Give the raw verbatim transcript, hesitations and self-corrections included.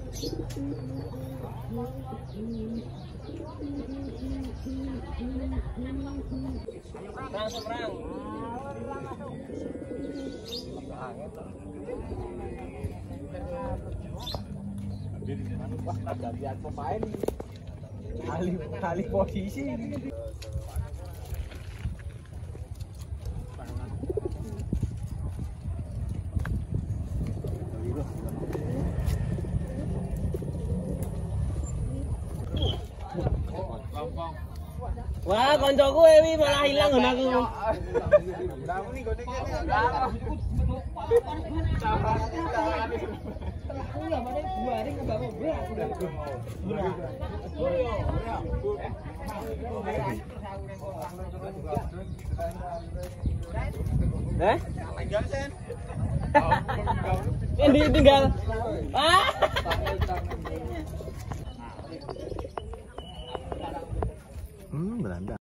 Perang seberang. Wah, gantian pemain. Kali kali posisi. Wah, koncoku ewi malah hilang ngono aku. Eh? Ini tinggal. Ah. Hmm, Belanda.